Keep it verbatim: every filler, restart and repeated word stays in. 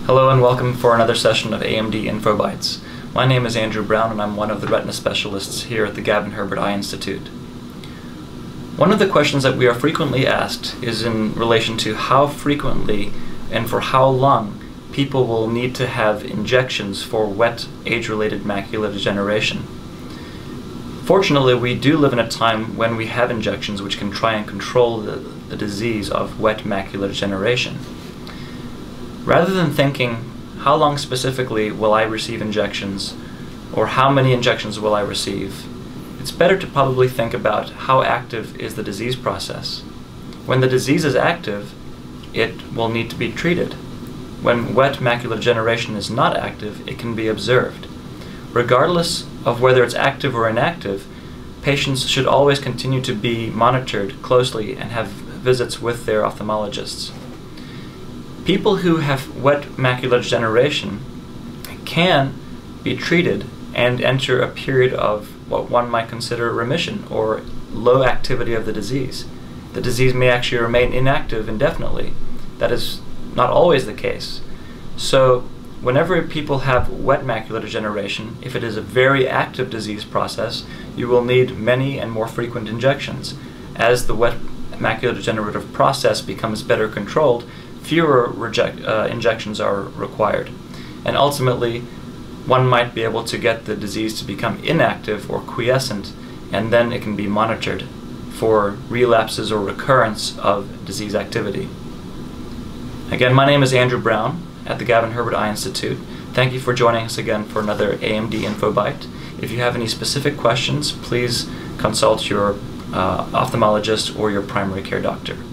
Hello and welcome for another session of A M D Info Bites. My name is Andrew Browne and I'm one of the retina specialists here at the Gavin Herbert Eye Institute. One of the questions that we are frequently asked is in relation to how frequently and for how long people will need to have injections for wet age-related macular degeneration. Fortunately, we do live in a time when we have injections which can try and control the, the disease of wet macular degeneration. Rather than thinking, how long specifically will I receive injections, or how many injections will I receive, it's better to probably think about how active is the disease process. When the disease is active, it will need to be treated. When wet macular degeneration is not active, it can be observed. Regardless of whether it's active or inactive, patients should always continue to be monitored closely and have visits with their ophthalmologists. People who have wet macular degeneration can be treated and enter a period of what one might consider remission or low activity of the disease. The disease may actually remain inactive indefinitely. That is not always the case. So whenever people have wet macular degeneration, if it is a very active disease process, you will need many and more frequent injections. As the wet macular degenerative process becomes better controlled, fewer reject, uh, injections are required. And ultimately, one might be able to get the disease to become inactive or quiescent, and then it can be monitored for relapses or recurrence of disease activity. Again, my name is Andrew Browne at the Gavin Herbert Eye Institute. Thank you for joining us again for another A M D Info Bite. If you have any specific questions, please consult your uh, ophthalmologist or your primary care doctor.